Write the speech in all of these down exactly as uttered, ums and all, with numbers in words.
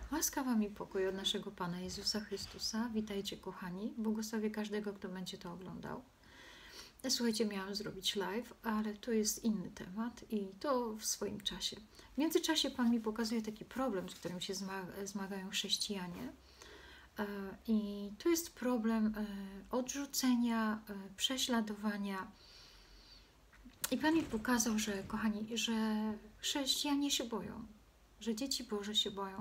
Łaska wam i pokój od naszego Pana Jezusa Chrystusa. Witajcie, kochani. Błogosławię każdego, kto będzie to oglądał. Słuchajcie, miałam zrobić live, ale to jest inny temat i to w swoim czasie. W międzyczasie Pan mi pokazuje taki problem, z którym się zmagają chrześcijanie. I to jest problem odrzucenia, prześladowania. I Pan mi pokazał, że, kochani, że chrześcijanie się boją, że dzieci Boże się boją.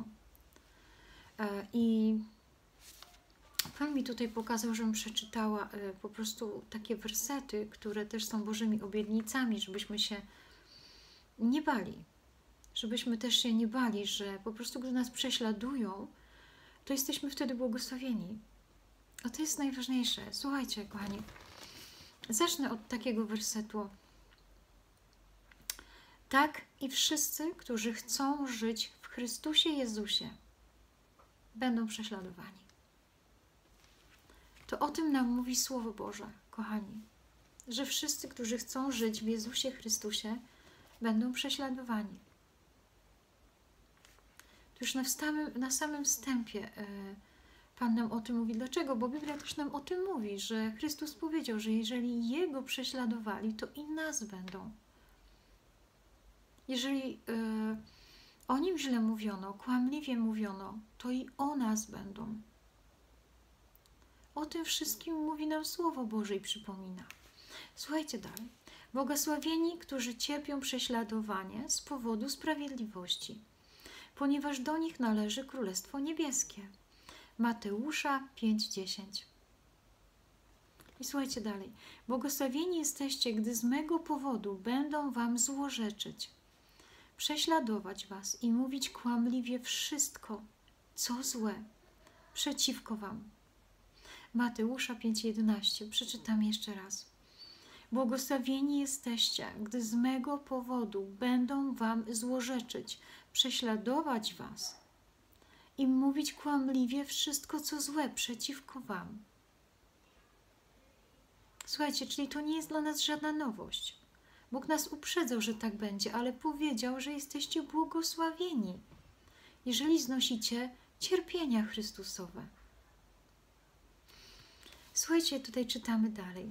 I Pan mi tutaj pokazał, żebym przeczytała po prostu takie wersety, które też są Bożymi obietnicami, żebyśmy się nie bali. Żebyśmy też się nie bali, że po prostu gdy nas prześladują, to jesteśmy wtedy błogosławieni. A to jest najważniejsze. Słuchajcie, kochani, zacznę od takiego wersetu. Tak i wszyscy, którzy chcą żyć w Chrystusie Jezusie, będą prześladowani. To o tym nam mówi Słowo Boże, kochani, że wszyscy, którzy chcą żyć w Jezusie Chrystusie, będą prześladowani. To już na, wstawym, na samym wstępie yy, Pan nam o tym mówi. Dlaczego? Bo Biblia też nam o tym mówi, że Chrystus powiedział, że jeżeli Jego prześladowali, to i nas będą. Jeżeli yy, o Nim źle mówiono, kłamliwie mówiono, to i o nas będą. O tym wszystkim mówi nam Słowo Boże i przypomina. Słuchajcie dalej. Błogosławieni, którzy cierpią prześladowanie z powodu sprawiedliwości, ponieważ do nich należy Królestwo Niebieskie. Mateusza pięć dziesięć. I słuchajcie dalej. Błogosławieni jesteście, gdy z mego powodu będą wam złorzeczyć, prześladować was i mówić kłamliwie wszystko, co złe, przeciwko wam. Mateusza pięć jedenaście. Przeczytam jeszcze raz. Błogosławieni jesteście, gdy z mego powodu będą wam złorzeczyć, prześladować was i mówić kłamliwie wszystko, co złe, przeciwko wam. Słuchajcie, czyli to nie jest dla nas żadna nowość. Bóg nas uprzedzał, że tak będzie, ale powiedział, że jesteście błogosławieni, jeżeli znosicie cierpienia Chrystusowe. Słuchajcie, tutaj czytamy dalej.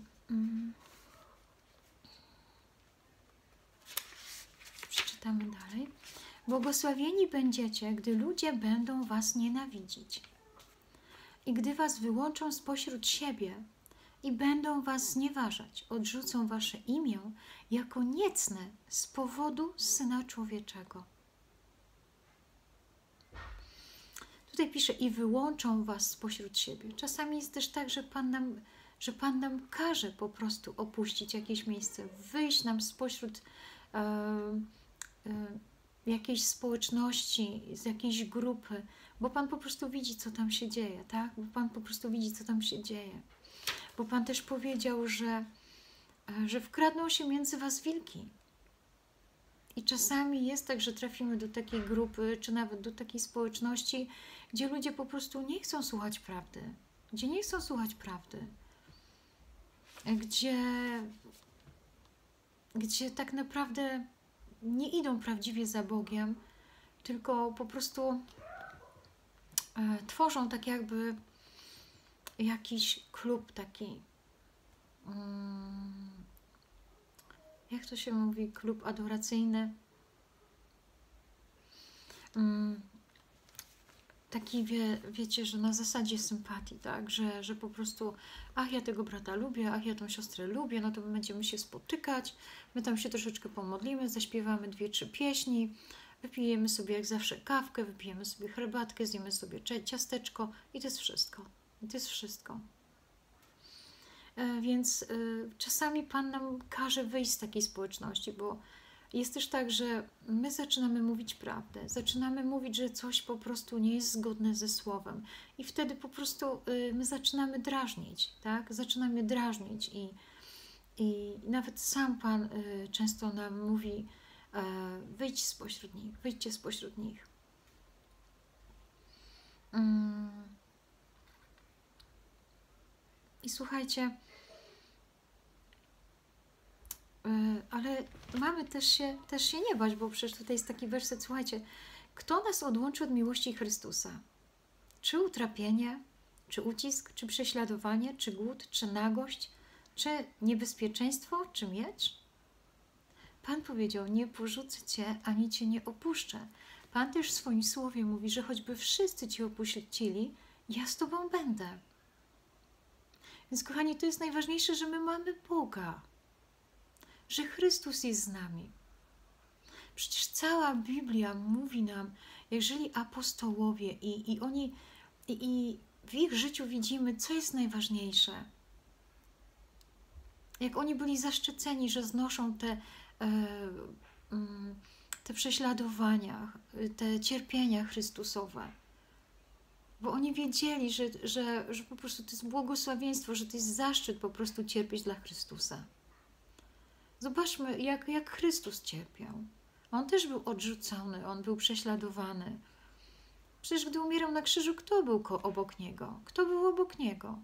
Przeczytamy dalej. Błogosławieni będziecie, gdy ludzie będą was nienawidzić i gdy was wyłączą spośród siebie i będą was znieważać, odrzucą wasze imię jako niecne z powodu Syna Człowieczego. Tutaj pisze i wyłączą was spośród siebie. Czasami jest też tak, że Pan nam, że Pan nam każe po prostu opuścić jakieś miejsce, wyjść nam spośród e, e, jakiejś społeczności, z jakiejś grupy, bo Pan po prostu widzi, co tam się dzieje, tak? Bo Pan po prostu widzi, co tam się dzieje. Bo Pan też powiedział, że, że wkradną się między was wilki. I czasami jest tak, że trafimy do takiej grupy, czy nawet do takiej społeczności, gdzie ludzie po prostu nie chcą słuchać prawdy. Gdzie nie chcą słuchać prawdy. Gdzie, gdzie tak naprawdę nie idą prawdziwie za Bogiem, tylko po prostu e, tworzą tak jakby jakiś klub taki, um, jak to się mówi, klub adoracyjny, um, taki, wie, wiecie, że na zasadzie sympatii, tak, że, że po prostu, ach, ja tego brata lubię, ach, ja tą siostrę lubię, no to my będziemy się spotykać, my tam się troszeczkę pomodlimy, zaśpiewamy dwie, trzy pieśni, wypijemy sobie jak zawsze kawkę, wypijemy sobie herbatkę, zjemy sobie ciasteczko i to jest wszystko. I to jest wszystko. E, więc e, czasami Pan nam każe wyjść z takiej społeczności, bo jest też tak, że my zaczynamy mówić prawdę, zaczynamy mówić, że coś po prostu nie jest zgodne ze Słowem i wtedy po prostu e, my zaczynamy drażnić, tak? Zaczynamy drażnić i, i nawet sam Pan e, często nam mówi, e, wyjdź spośród nich, wyjdźcie spośród nich. Mm. I słuchajcie, ale mamy też się, też się nie bać, bo przecież tutaj jest taki werset, słuchajcie, Kto nas odłączy od miłości Chrystusa? Czy utrapienie, czy ucisk, czy prześladowanie, czy głód, czy nagość, czy niebezpieczeństwo, czy miecz? Pan powiedział, nie porzucę Cię, ani Cię nie opuszczę. Pan też w swoim słowie mówi, że choćby wszyscy Cię opuścili, ja z Tobą będę. Więc kochani, to jest najważniejsze, że my mamy Boga, że Chrystus jest z nami. Przecież cała Biblia mówi nam, jeżeli apostołowie i, i oni i, i w ich życiu widzimy, co jest najważniejsze. Jak oni byli zaszczyceni, że znoszą te, e, te prześladowania, te cierpienia Chrystusowe. Bo oni wiedzieli, że, że, że po prostu to jest błogosławieństwo, że to jest zaszczyt po prostu cierpieć dla Chrystusa. Zobaczmy, jak, jak Chrystus cierpiał. On też był odrzucony, on był prześladowany. Przecież gdy umierał na krzyżu, kto był obok Niego? Kto był obok Niego?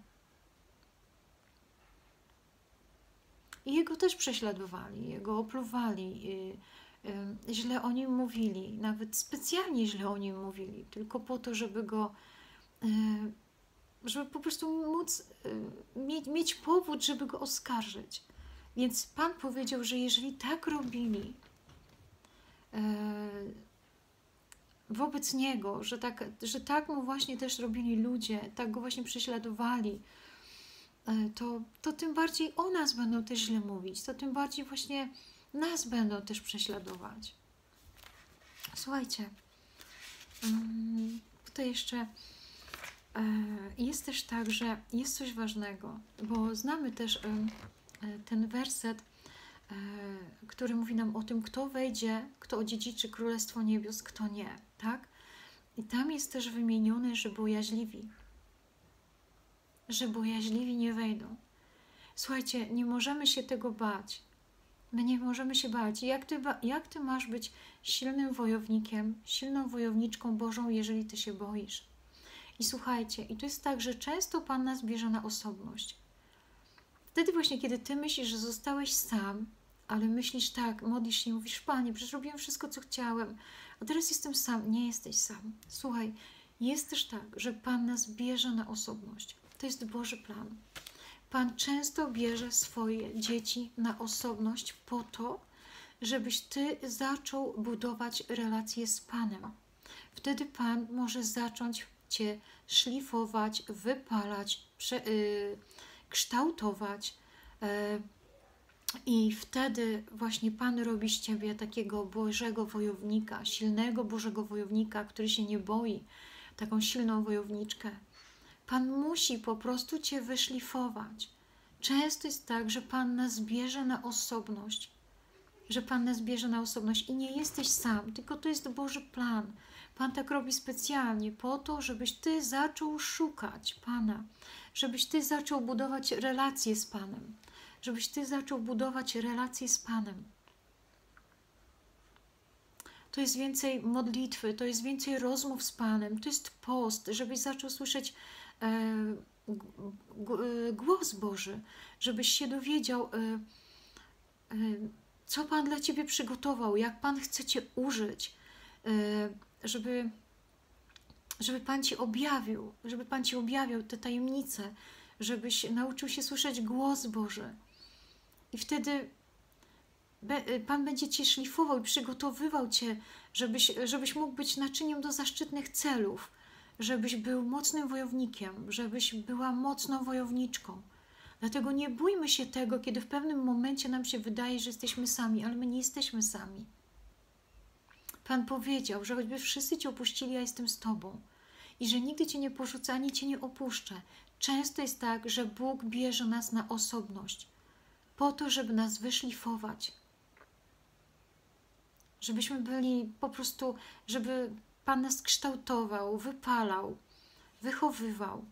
I Jego też prześladowali, Jego opluwali, źle o Nim mówili, nawet specjalnie źle o Nim mówili, tylko po to, żeby Go, żeby po prostu móc mieć, mieć powód, żeby Go oskarżyć. Więc Pan powiedział, że jeżeli tak robili wobec Niego, że tak, że tak Mu właśnie też robili ludzie, tak Go właśnie prześladowali, to, to tym bardziej o nas będą też źle mówić, to tym bardziej właśnie nas będą też prześladować. Słuchajcie, tutaj jeszcze jest też tak, że jest coś ważnego, bo znamy też ten werset, który mówi nam o tym, kto wejdzie, kto odziedziczy Królestwo Niebios, kto nie, tak? I tam jest też wymienione, że bojaźliwi, że bojaźliwi nie wejdą. Słuchajcie, nie możemy się tego bać. My nie możemy się bać. Jak ty, jak ty masz być silnym wojownikiem, silną wojowniczką Bożą, jeżeli ty się boisz? I słuchajcie, i to jest tak, że często Pan nas bierze na osobność. Wtedy właśnie, kiedy ty myślisz, że zostałeś sam, ale myślisz tak, modlisz się i mówisz, Panie, przecież robiłem wszystko, co chciałem, a teraz jestem sam. Nie jesteś sam. Słuchaj, jest też tak, że Pan nas bierze na osobność. To jest Boży plan. Pan często bierze swoje dzieci na osobność po to, żebyś ty zaczął budować relacje z Panem. Wtedy Pan może zacząć cię szlifować, wypalać, prze, yy, kształtować, yy, i wtedy właśnie Pan robi z ciebie takiego Bożego wojownika, silnego Bożego wojownika, który się nie boi, taką silną wojowniczkę. Pan musi po prostu cię wyszlifować. Często jest tak, że Pan nas bierze na osobność, że Pan nas bierze na osobność i nie jesteś sam, tylko to jest Boży plan. Pan tak robi specjalnie po to, żebyś ty zaczął szukać Pana, żebyś ty zaczął budować relacje z Panem, żebyś ty zaczął budować relacje z Panem. To jest więcej modlitwy, to jest więcej rozmów z Panem, to jest post, żebyś zaczął słyszeć e, głos Boży, żebyś się dowiedział, e, e, co Pan dla ciebie przygotował, jak Pan chce cię użyć, e, żeby, żeby Pan ci objawił, żeby Pan ci objawiał te tajemnice, żebyś nauczył się słyszeć głos Boży. I wtedy Pan będzie cię szlifował i przygotowywał cię, żebyś, żebyś mógł być naczyniem do zaszczytnych celów, żebyś był mocnym wojownikiem, żebyś była mocną wojowniczką. Dlatego nie bójmy się tego, kiedy w pewnym momencie nam się wydaje, że jesteśmy sami, ale my nie jesteśmy sami. Pan powiedział, że choćby wszyscy cię opuścili, ja jestem z tobą i że nigdy cię nie porzucę, ani cię nie opuszczę. Często jest tak, że Bóg bierze nas na osobność po to, żeby nas wyszlifować, żebyśmy byli po prostu, żeby Pan nas kształtował, wypalał, wychowywał.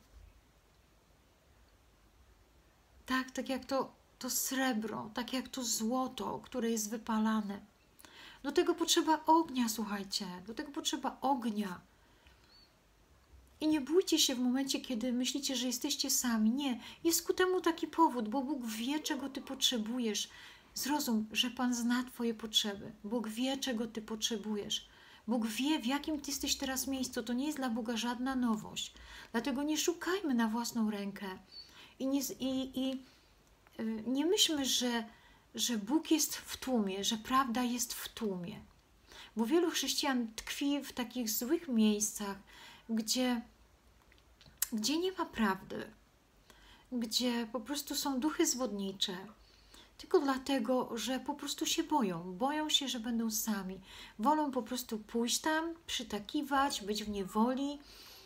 Tak, tak jak to, to srebro, tak jak to złoto, które jest wypalane. Do tego potrzeba ognia, słuchajcie, do tego potrzeba ognia. I nie bójcie się w momencie, kiedy myślicie, że jesteście sami. Nie, jest ku temu taki powód, bo Bóg wie, czego ty potrzebujesz. Zrozum, że Pan zna twoje potrzeby. Bóg wie, czego ty potrzebujesz. Bóg wie, w jakim Ty jesteś teraz miejscu. To nie jest dla Boga żadna nowość. Dlatego nie szukajmy na własną rękę i nie, i, i, yy, nie myślmy, że, że Bóg jest w tłumie, że prawda jest w tłumie. Bo wielu chrześcijan tkwi w takich złych miejscach, gdzie, gdzie nie ma prawdy, gdzie po prostu są duchy zwodnicze, tylko dlatego, że po prostu się boją. Boją się, że będą sami. Wolą po prostu pójść tam, przytakiwać, być w niewoli.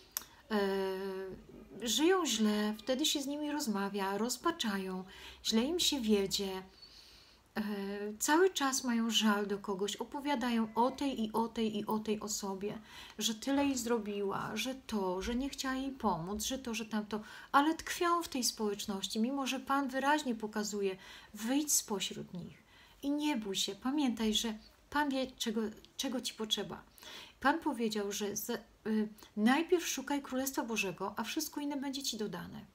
Yy, żyją źle, wtedy się z nimi rozmawia, rozpaczają, źle im się wiedzie. Yy, cały czas mają żal do kogoś, opowiadają o tej i o tej i o tej osobie, że tyle jej zrobiła, że to, że nie chciała jej pomóc, że to, że tamto, ale tkwią w tej społeczności, mimo że Pan wyraźnie pokazuje, wyjdź spośród nich i nie bój się, pamiętaj, że Pan wie, czego, czego Ci potrzeba. Pan powiedział, że z, y, najpierw szukaj Królestwa Bożego, a wszystko inne będzie Ci dodane.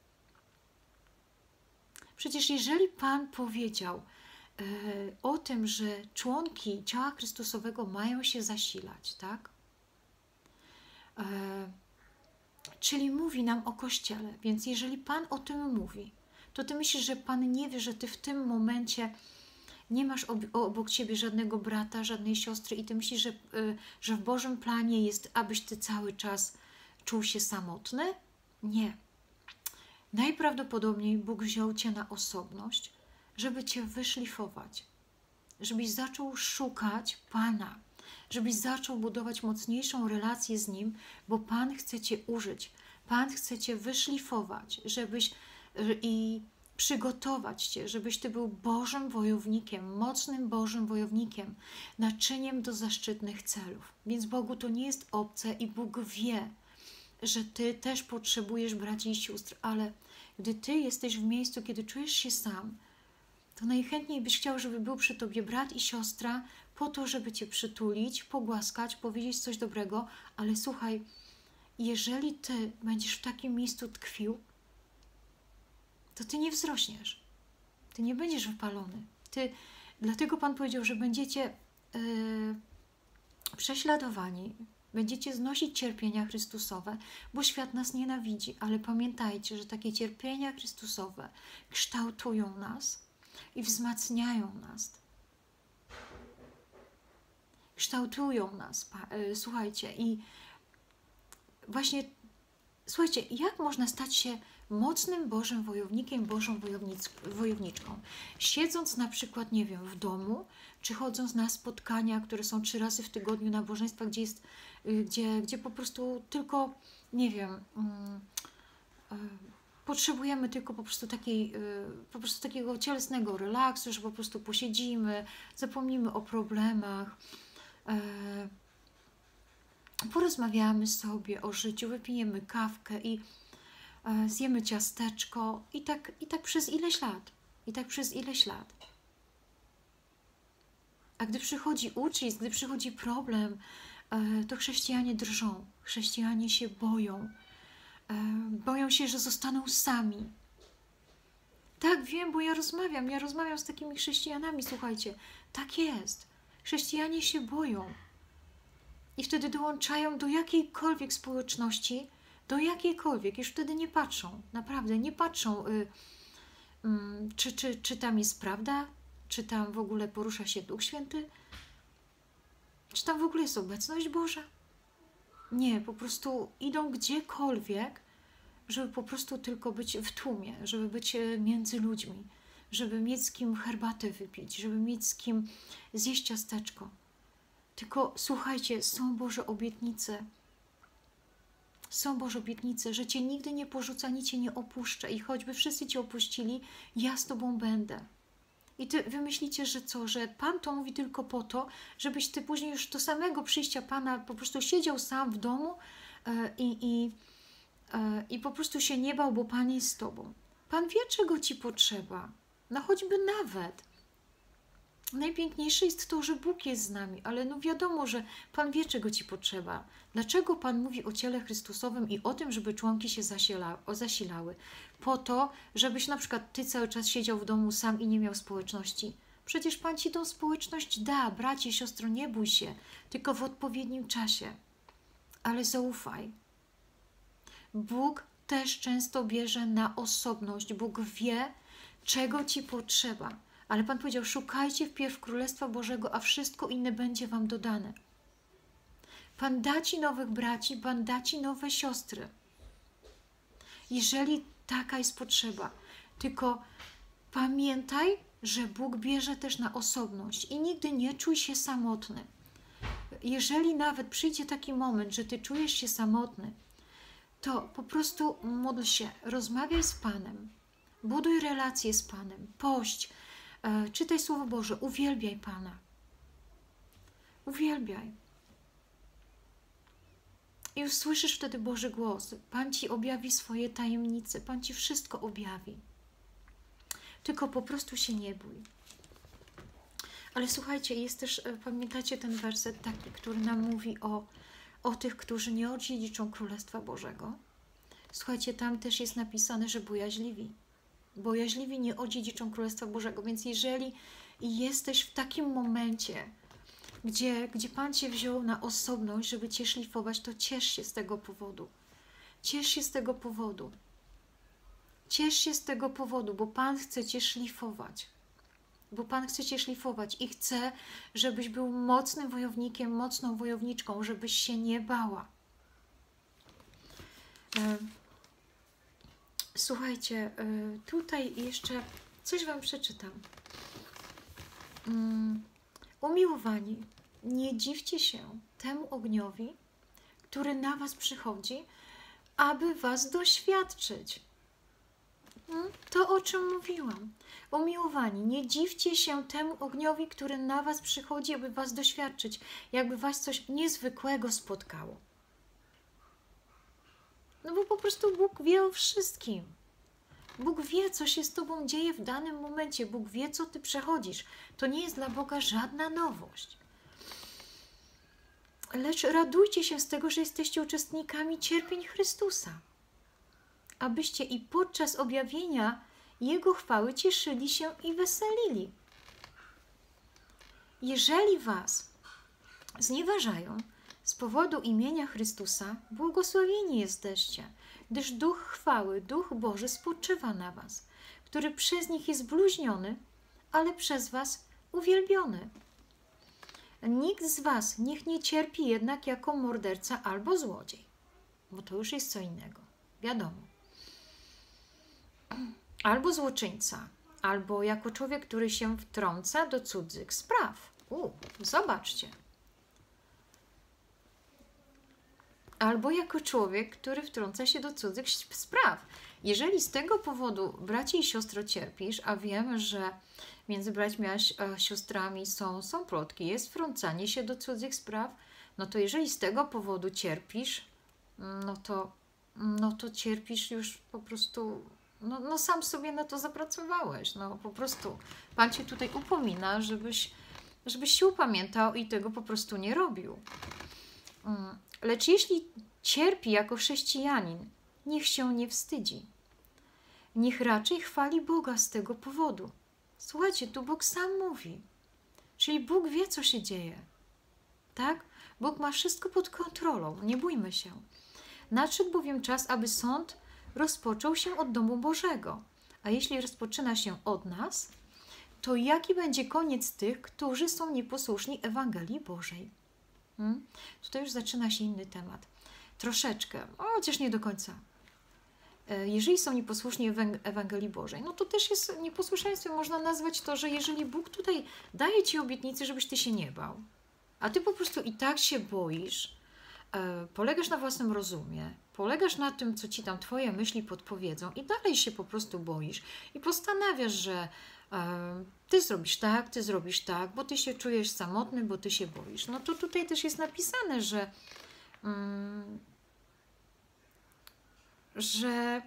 Przecież jeżeli Pan powiedział o tym, że członki ciała Chrystusowego mają się zasilać, tak? E, czyli mówi nam o Kościele, więc jeżeli Pan o tym mówi, to Ty myślisz, że Pan nie wie, że Ty w tym momencie nie masz ob obok Ciebie żadnego brata, żadnej siostry i Ty myślisz, że, y, że w Bożym planie jest, abyś Ty cały czas czuł się samotny? Nie. Najprawdopodobniej Bóg wziął Cię na osobność, żeby Cię wyszlifować, żebyś zaczął szukać Pana, żebyś zaczął budować mocniejszą relację z Nim, bo Pan chce Cię użyć, Pan chce Cię wyszlifować, żebyś i przygotować Cię, żebyś Ty był Bożym wojownikiem, mocnym Bożym wojownikiem, naczyniem do zaszczytnych celów. Więc Bogu to nie jest obce i Bóg wie, że Ty też potrzebujesz braci i sióstr, ale gdy Ty jesteś w miejscu, kiedy czujesz się sam, to najchętniej byś chciał, żeby był przy Tobie brat i siostra, po to, żeby Cię przytulić, pogłaskać, powiedzieć coś dobrego, ale słuchaj, jeżeli Ty będziesz w takim miejscu tkwił, to Ty nie wzrośniesz, Ty nie będziesz wypalony. Ty, dlatego Pan powiedział, że będziecie yy, prześladowani, będziecie znosić cierpienia Chrystusowe, bo świat nas nienawidzi, ale pamiętajcie, że takie cierpienia Chrystusowe kształtują nas i wzmacniają nas. Kształtują nas, słuchajcie, i właśnie, słuchajcie, jak można stać się mocnym Bożym wojownikiem, Bożą wojownic, wojowniczką? Siedząc na przykład, nie wiem, w domu, czy chodząc na spotkania, które są trzy razy w tygodniu, nabożeństwa, gdzie jest, gdzie, gdzie po prostu tylko, nie wiem, um, um, potrzebujemy tylko po prostu, takiej, po prostu takiego cielesnego relaksu, że po prostu posiedzimy, zapomnimy o problemach, porozmawiamy sobie o życiu, wypijemy kawkę i zjemy ciasteczko i tak, i tak przez ileś lat. I tak przez ileś lat. A gdy przychodzi ucisk, gdy przychodzi problem, to chrześcijanie drżą, chrześcijanie się boją. Boją się, że zostaną sami. Tak, wiem, bo ja rozmawiam, ja rozmawiam z takimi chrześcijanami, słuchajcie, tak jest. Chrześcijanie się boją. I wtedy dołączają do jakiejkolwiek społeczności, do jakiejkolwiek, już wtedy nie patrzą, naprawdę nie patrzą, y, y, czy, czy, czy tam jest prawda, czy tam w ogóle porusza się Duch Święty, czy tam w ogóle jest obecność Boża. Nie, po prostu idą gdziekolwiek, żeby po prostu tylko być w tłumie, żeby być między ludźmi, żeby mieć z kim herbatę wypić, żeby mieć z kim zjeść ciasteczko. Tylko słuchajcie, są Boże obietnice, są Boże obietnice, że Cię nigdy nie porzuca, ani Cię nie opuszcza i choćby wszyscy Cię opuścili, ja z Tobą będę. I Ty wymyślicie, że co, że Pan to mówi tylko po to, żebyś Ty później już do samego przyjścia Pana po prostu siedział sam w domu yy, i, i, yy, i po prostu się nie bał, bo Pan jest z Tobą. Pan wie, czego Ci potrzeba, no choćby nawet. Najpiękniejsze jest to, że Bóg jest z nami, ale no wiadomo, że Pan wie, czego Ci potrzeba. Dlaczego Pan mówi o ciele Chrystusowym i o tym, żeby członki się zasila, zasilały? Po to, żebyś na przykład Ty cały czas siedział w domu sam i nie miał społeczności. Przecież Pan Ci tą społeczność da, bracie, siostro, nie bój się, tylko w odpowiednim czasie. Ale zaufaj. Bóg też często bierze na osobność. Bóg wie, czego Ci potrzeba. Ale Pan powiedział, szukajcie wpierw Królestwa Bożego, a wszystko inne będzie Wam dodane. Pan da Ci nowych braci, Pan da Ci nowe siostry. Jeżeli taka jest potrzeba. Tylko pamiętaj, że Bóg bierze też na osobność i nigdy nie czuj się samotny. Jeżeli nawet przyjdzie taki moment, że Ty czujesz się samotny, to po prostu módl się, rozmawiaj z Panem, buduj relacje z Panem, pość, e, czytaj Słowo Boże, uwielbiaj Pana. Uwielbiaj. I usłyszysz wtedy Boży głos. Pan Ci objawi swoje tajemnice, Pan Ci wszystko objawi. Tylko po prostu się nie bój. Ale słuchajcie, jest też, pamiętacie ten werset taki, który nam mówi o, o tych, którzy nie odziedziczą Królestwa Bożego? Słuchajcie, tam też jest napisane, że bojaźliwi. Bojaźliwi nie odziedziczą Królestwa Bożego. Więc jeżeli jesteś w takim momencie, gdzie, gdzie Pan Cię wziął na osobność, żeby Cię szlifować, to ciesz się z tego powodu. Ciesz się z tego powodu. Ciesz się z tego powodu, bo Pan chce Cię szlifować. Bo Pan chce Cię szlifować i chce, żebyś był mocnym wojownikiem, mocną wojowniczką, żebyś się nie bała. Słuchajcie, tutaj jeszcze coś Wam przeczytam. Umiłowani, nie dziwcie się temu ogniowi, który na Was przychodzi, aby Was doświadczyć. To, o czym mówiłam. Umiłowani, nie dziwcie się temu ogniowi, który na Was przychodzi, aby Was doświadczyć, jakby Was coś niezwykłego spotkało. No bo po prostu Bóg wie o wszystkim. Bóg wie, co się z Tobą dzieje w danym momencie. Bóg wie, co Ty przechodzisz. To nie jest dla Boga żadna nowość. Lecz radujcie się z tego, że jesteście uczestnikami cierpień Chrystusa, abyście i podczas objawienia Jego chwały cieszyli się i weselili. Jeżeli Was znieważają z powodu imienia Chrystusa, błogosławieni jesteście, gdyż Duch chwały, Duch Boży spoczywa na Was, który przez nich jest bluźniony, ale przez Was uwielbiony. Nikt z Was niech nie cierpi jednak jako morderca albo złodziej, bo to już jest co innego, wiadomo. Albo złoczyńca, albo jako człowiek, który się wtrąca do cudzych spraw. U, zobaczcie. Albo jako człowiek, który wtrąca się do cudzych spraw. Jeżeli z tego powodu, bracie i siostro, cierpisz, a wiem, że między braćmi a siostrami są, są plotki, jest wtrącanie się do cudzych spraw, no to jeżeli z tego powodu cierpisz, no to, no to cierpisz już po prostu, no, no sam sobie na to zapracowałeś. No po prostu Pan Cię tutaj upomina, żebyś, żebyś się upamiętał i tego po prostu nie robił. Lecz jeśli cierpi jako chrześcijanin, niech się nie wstydzi. Niech raczej chwali Boga z tego powodu. Słuchajcie, tu Bóg sam mówi. Czyli Bóg wie, co się dzieje. Tak? Bóg ma wszystko pod kontrolą. Nie bójmy się. Nadszedł bowiem czas, aby sąd rozpoczął się od domu Bożego. A jeśli rozpoczyna się od nas, to jaki będzie koniec tych, którzy są nieposłuszni Ewangelii Bożej? Hmm? Tutaj już zaczyna się inny temat. Troszeczkę, chociaż nie do końca. Jeżeli są nieposłuszni Ewangelii Bożej, no to też jest nieposłuszeństwem. Można nazwać to, że jeżeli Bóg tutaj daje Ci obietnicę, żebyś Ty się nie bał, a Ty po prostu i tak się boisz, e, polegasz na własnym rozumie, polegasz na tym, co Ci tam Twoje myśli podpowiedzą i dalej się po prostu boisz i postanawiasz, że e, Ty zrobisz tak, Ty zrobisz tak, bo Ty się czujesz samotny, bo Ty się boisz. No to tutaj też jest napisane, że mm, że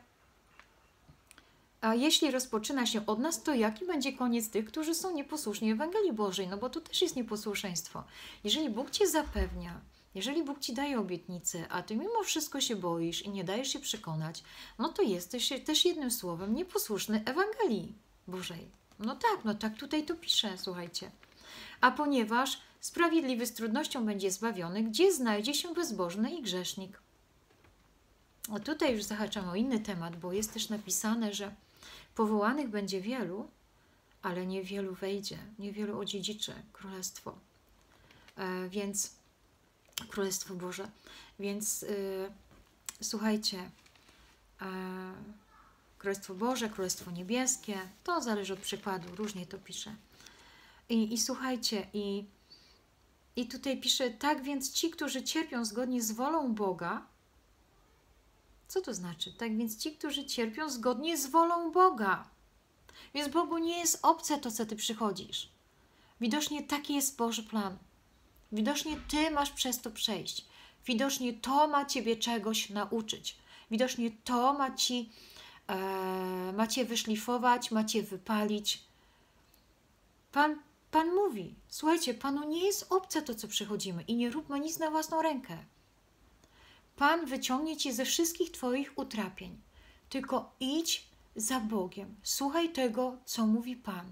a jeśli rozpoczyna się od nas, to jaki będzie koniec tych, którzy są nieposłuszni Ewangelii Bożej? No bo to też jest nieposłuszeństwo. Jeżeli Bóg Cię zapewnia, jeżeli Bóg Ci daje obietnicę, a Ty mimo wszystko się boisz i nie dajesz się przekonać, no to jesteś też jednym słowem nieposłuszny Ewangelii Bożej. No tak, no tak tutaj to pisze, słuchajcie. A ponieważ sprawiedliwy z trudnością będzie zbawiony, gdzie znajdzie się bezbożny i grzesznik. A tutaj już zahaczam o inny temat, bo jest też napisane, że powołanych będzie wielu, ale niewielu wejdzie, niewielu odziedziczy królestwo. E, więc Królestwo Boże. Więc y, słuchajcie, e, Królestwo Boże, Królestwo Niebieskie, to zależy od przykładu, różnie to pisze. I, i słuchajcie, i, i tutaj pisze, tak więc ci, którzy cierpią zgodnie z wolą Boga, co to znaczy? Tak więc ci, którzy cierpią zgodnie z wolą Boga. Więc Bogu nie jest obce to, co ty przychodzisz. Widocznie taki jest Boży plan. Widocznie ty masz przez to przejść. Widocznie to ma ciebie czegoś nauczyć. Widocznie to ma ci, e, ma cię wyszlifować, ma cię wypalić. Pan, Pan mówi, słuchajcie, Panu nie jest obce to, co przychodzimy i nie róbmy nic na własną rękę. Pan wyciągnie cię ze wszystkich twoich utrapień. Tylko idź za Bogiem. Słuchaj tego, co mówi Pan.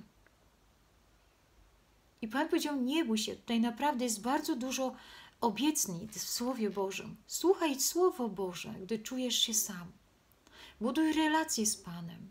I Pan powiedział, nie bój się. Tutaj naprawdę jest bardzo dużo obietnic w Słowie Bożym. Słuchaj Słowo Boże, gdy czujesz się sam. Buduj relacje z Panem.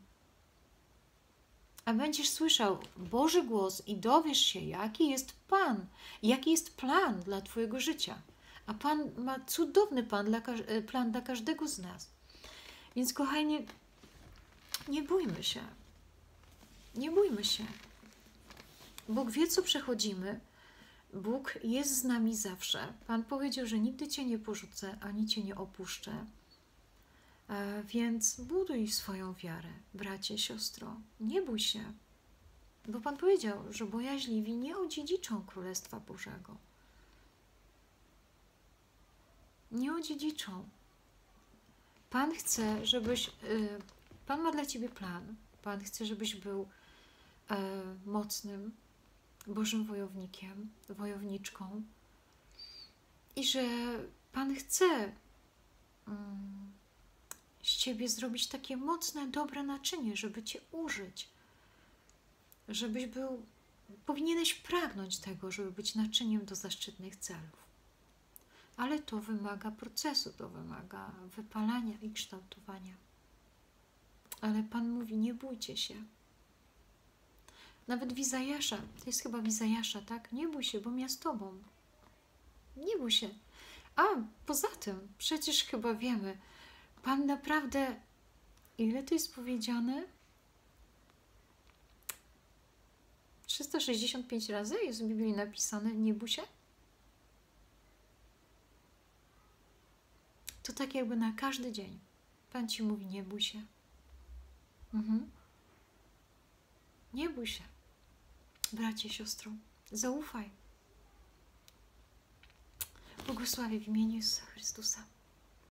A będziesz słyszał Boży głos i dowiesz się, jaki jest Pan, jaki jest plan dla twojego życia. A Pan ma cudowny plan dla, plan dla każdego z nas. Więc kochani, nie bójmy się. Nie bójmy się. Bóg wie, co przechodzimy. Bóg jest z nami zawsze. Pan powiedział, że nigdy cię nie porzucę, ani cię nie opuszczę. E, więc buduj swoją wiarę, bracie, siostro. Nie bój się. Bo Pan powiedział, że bojaźliwi nie odziedziczą Królestwa Bożego. Nie odziedziczą. Pan chce, żebyś... Y, Pan ma dla ciebie plan. Pan chce, żebyś był y, mocnym, Bożym wojownikiem, wojowniczką. I że Pan chce um, z ciebie zrobić takie mocne, dobre naczynie, żeby cię użyć. Żebyś był... Powinieneś pragnąć tego, żeby być naczyniem do zaszczytnych celów. Ale to wymaga procesu, to wymaga wypalania i kształtowania. Ale Pan mówi, nie bójcie się. Nawet w Izajasza, to jest chyba w Izajasza, tak? Nie bój się, bo ja z Tobą. Nie bój się. A, poza tym, przecież chyba wiemy, Pan naprawdę, ile to jest powiedziane? trzysta sześćdziesiąt pięć razy jest w Biblii napisane, nie bój się? To tak jakby na każdy dzień. Pan Ci mówi, nie bój się. Mhm. Nie bój się. Bracie, siostro, zaufaj. Błogosławię w imieniu Jezusa Chrystusa.